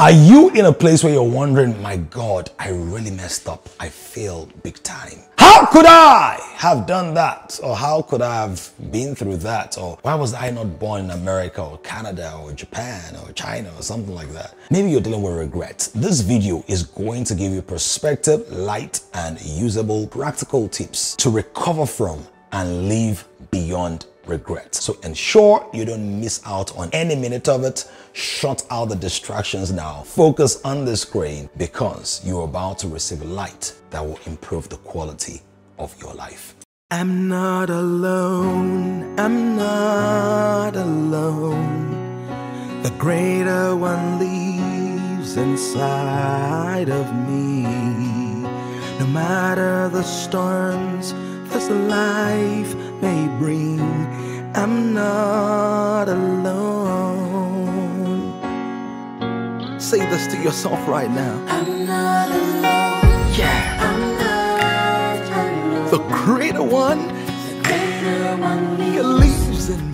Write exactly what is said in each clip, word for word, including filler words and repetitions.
Are you in a place where you're wondering, my God, I really messed up. I failed big time. How could I have done that? Or how could I have been through that? Or why was I not born in America or Canada or Japan or China or something like that? Maybe you're dealing with regret. This video is going to give you perspective, light, and usable practical tips to recover from and live beyond regret. So ensure you don't miss out on any minute of it. Shut out the distractions now. Focus on the screen because you're about to receive light that will improve the quality of your life. I'm not alone. I'm not alone. The greater one lives inside of me. No matter the storms this life may bring, I'm not alone. Say this to yourself right now. I'm not alone. Yeah. I'm not alone. The greater one, The greater one he lives in you.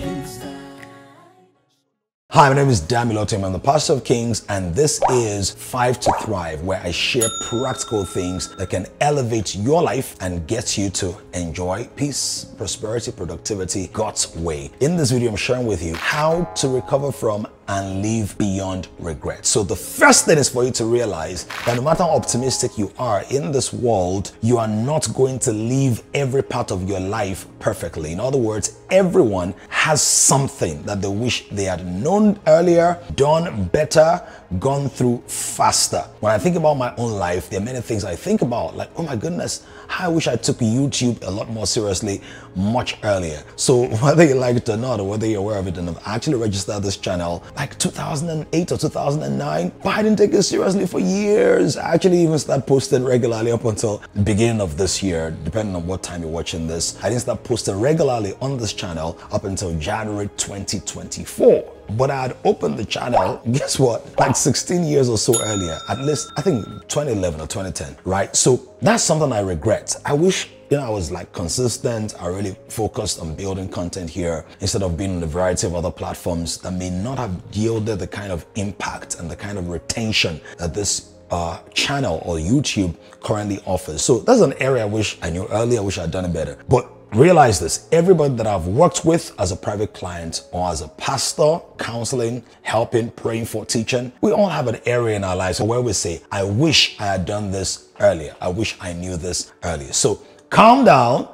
Hi, my name is Damilola Oluwatoyinbo. I'm the pastor of Kings, and this is Five to Thrive, where I share practical things that can elevate your life and get you to enjoy peace, prosperity, productivity, God's way. In this video, I'm sharing with you how to recover from and live beyond regret. So the first thing is for you to realize that no matter how optimistic you are in this world, you are not going to live every part of your life perfectly. In other words, everyone has something that they wish they had known earlier, done better, gone through faster. When I think about my own life, there are many things I think about, like, oh my goodness, I wish I took YouTube a lot more seriously much earlier. So whether you like it or not, or whether you're aware of it, and I've actually registered this channel like two thousand eight or two thousand nine, but I didn't take it seriously for years. I actually even started posting regularly up until the beginning of this year, depending on what time you're watching this. I didn't start posting regularly on this channel up until January twenty twenty-four. But I had opened the channel, guess what, like sixteen years or so earlier, at least I think twenty eleven or twenty ten, right? So that's something I regret. I wish, you know, I was like consistent. I really focused on building content here instead of being on a variety of other platforms that may not have yielded the kind of impact and the kind of retention that this uh, channel or YouTube currently offers. So that's an area I wish I knew earlier. I wish I'd done it better. But realize this, everybody that I've worked with as a private client or as a pastor, counseling, helping, praying for, teaching, we all have an area in our lives where we say, I wish I had done this earlier. I wish I knew this earlier. So calm down.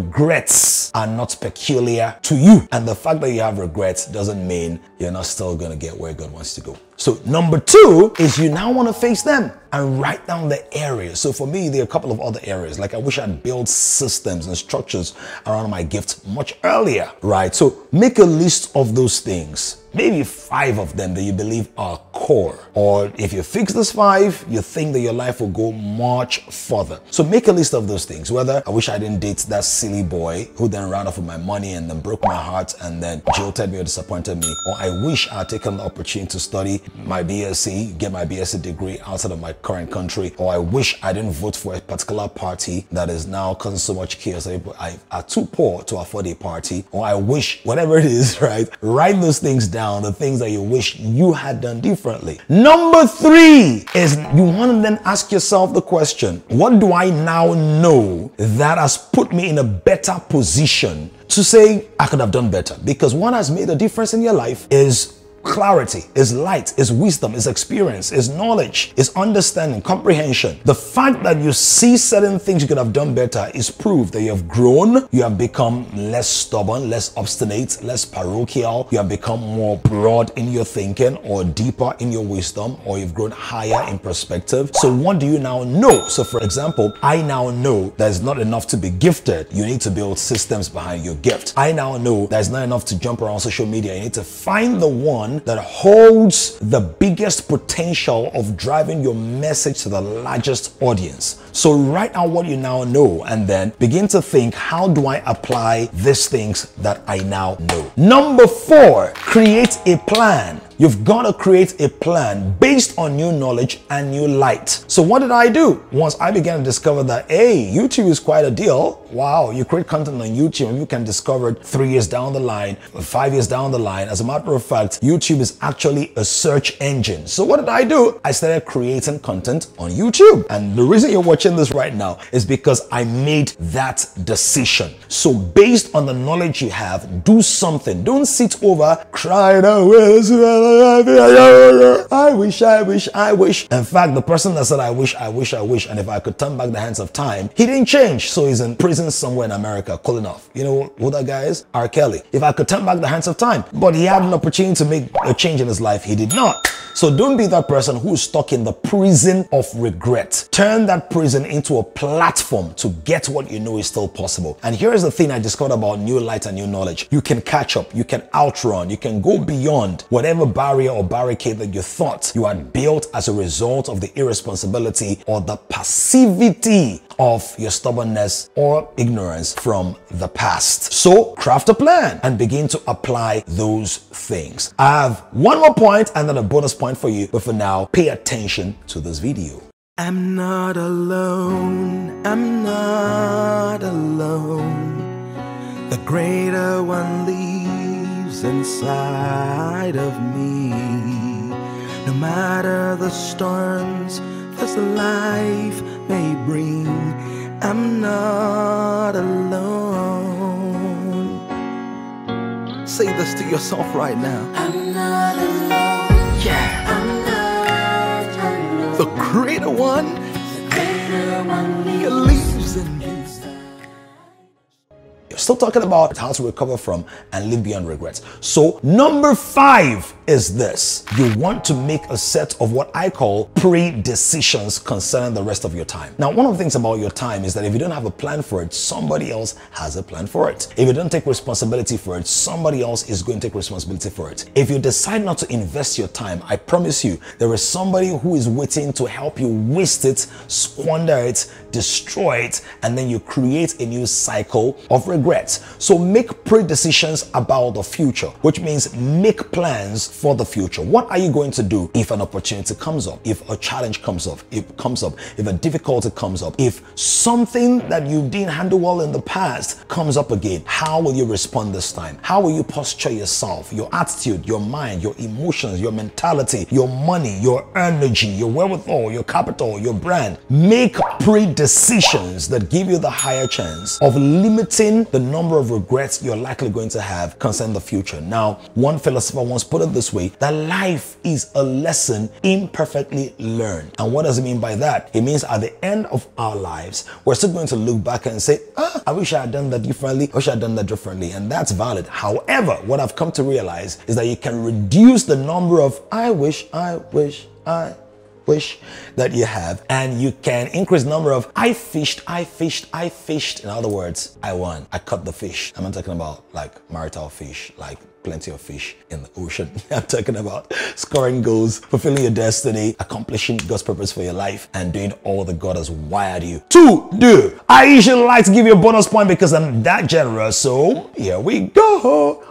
Regrets are not peculiar to you. And the fact that you have regrets doesn't mean you're not still going to get where God wants to go. So number two is you now want to face them and write down the areas. So for me, there are a couple of other areas. Like I wish I'd built systems and structures around my gifts much earlier, right? So make a list of those things. Maybe five of them that you believe are core. Or if you fix this five, you think that your life will go much further. So make a list of those things. Whether I wish I didn't date that silly boy who then ran off with my money and then broke my heart and then jilted me or disappointed me. Or I wish I had taken the opportunity to study my B S c, get my B S c degree outside of my current country. Or I wish I didn't vote for a particular party that is now causing so much chaos that people are too poor to afford a party. Or I wish, whatever it is, right? Write those things down. The things that you wish you had done differently. Number three is you want to then ask yourself the question, what do I now know that has put me in a better position to say I could have done better? Because what has made a difference in your life is clarity, is light, is wisdom, is experience, is knowledge, is understanding, comprehension. The fact that you see certain things you could have done better is proof that you have grown, you have become less stubborn, less obstinate, less parochial, you have become more broad in your thinking or deeper in your wisdom, or you've grown higher in perspective. So what do you now know? So for example, I now know that it's not enough to be gifted. You need to build systems behind your gift. I now know that it's not enough to jump around social media. You need to find the one that holds the biggest potential of driving your message to the largest audience. So write out what you now know and then begin to think, how do I apply these things that I now know? Number four, create a plan. You've got to create a plan based on new knowledge and new light. So what did I do? Once I began to discover that, hey, YouTube is quite a deal. Wow, you create content on YouTube and you can discover it three years down the line, five years down the line. As a matter of fact, YouTube is actually a search engine. So what did I do? I started creating content on YouTube. And the reason you're watching this right now is because I made that decision. So based on the knowledge you have, do something. Don't sit over crying, I wish, I wish, I wish. In fact, the person that said, I wish, I wish, I wish, and if I could turn back the hands of time, he didn't change. So he's in prison somewhere in America, cooling off. You know who that guy is? R. Kelly. If I could turn back the hands of time, but he had an opportunity to make a change in his life, he did not. So don't be that person who's stuck in the prison of regret. Turn that prison into a platform to get what you know is still possible. And here's the thing I discovered about new light and new knowledge. You can catch up, you can outrun, you can go beyond whatever barrier or barricade that you thought you had built as a result of the irresponsibility or the passivity of your stubbornness or ignorance from the past. So craft a plan and begin to apply those things. I have one more point and then a bonus point for you, but for now, pay attention to this video. I'm not alone, I'm not alone. The greater one lives inside of me. No matter the storms this life may bring, I'm not alone. Say this to yourself right now. I'm not alone. Yeah. I'm not alone. The greater one, The greater one he lives. lives in me. You're still talking about how to recover from and live beyond regrets. So number five is this. You want to make a set of what I call pre-decisions concerning the rest of your time. Now, one of the things about your time is that if you don't have a plan for it, somebody else has a plan for it. If you don't take responsibility for it, somebody else is going to take responsibility for it. If you decide not to invest your time, I promise you, there is somebody who is waiting to help you waste it, squander it, destroy it, and then you create a new cycle of regrets. So make pre-decisions about the future, which means make plans for the future. What are you going to do if an opportunity comes up, if a challenge comes up, if it comes up, if a difficulty comes up, if something that you didn't handle well in the past comes up again? How will you respond this time? How will you posture yourself, your attitude, your mind, your emotions, your mentality, your money, your energy, your wherewithal, your capital, your brand? Make pre-decisions that give you the higher chance of limiting the number of regrets you're likely going to have concerning the future. Now, one philosopher once put it this way, that life is a lesson imperfectly learned. And what does it mean by that? It means at the end of our lives, we're still going to look back and say, ah, I wish I had done that differently. I wish I had done that differently. And that's valid. However, what I've come to realize is that you can reduce the number of I wish, I wish, I wish that you have, and you can increase the number of I fished, I fished, I fished. In other words, I won. I caught the fish. I'm not talking about like marital fish, like plenty of fish in the ocean. I'm talking about scoring goals, fulfilling your destiny, accomplishing God's purpose for your life, and doing all that God has wired you to do. I usually like to give you a bonus point because I'm that generous. So here we go.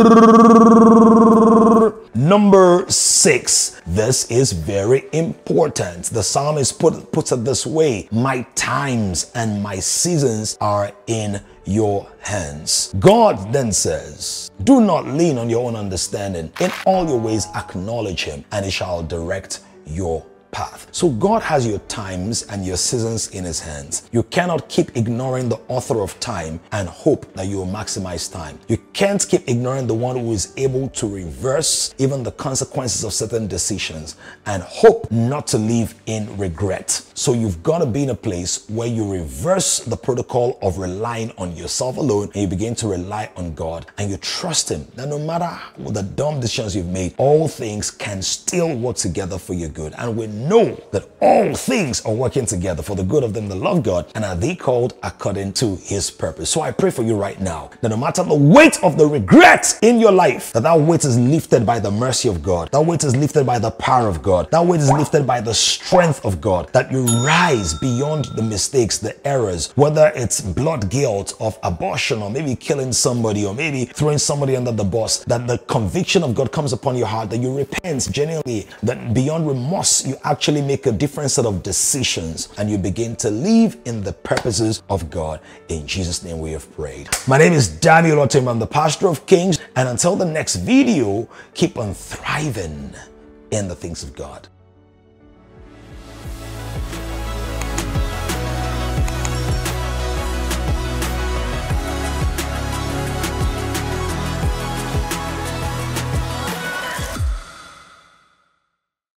Number six. This is very important. The psalmist put, puts it this way: my times and my seasons are in your hands. God then says, do not lean on your own understanding. In all your ways acknowledge him, and he shall direct your path. So God has your times and your seasons in his hands. You cannot keep ignoring the author of time and hope that you will maximize time. You can't keep ignoring the one who is able to reverse even the consequences of certain decisions and hope not to live in regret. So you've got to be in a place where you reverse the protocol of relying on yourself alone and you begin to rely on God and you trust him that no matter the dumb decisions you've made, all things can still work together for your good. And we know that all things are working together for the good of them that love God and are they called according to his purpose. So I pray for you right now that no matter the weight of the regrets in your life, that that weight is lifted by the mercy of God. That weight is lifted by the power of God. That weight is lifted by the strength of God. That you rise beyond the mistakes, the errors, whether it's blood guilt of abortion or maybe killing somebody or maybe throwing somebody under the bus, that the conviction of God comes upon your heart, that you repent genuinely, that beyond remorse, you actually make a different set of decisions and you begin to live in the purposes of God. In Jesus' name we have prayed. My name is Damilola Oluwatoyinbo. I'm the pastor of Kings. And until the next video, keep on thriving in the things of God.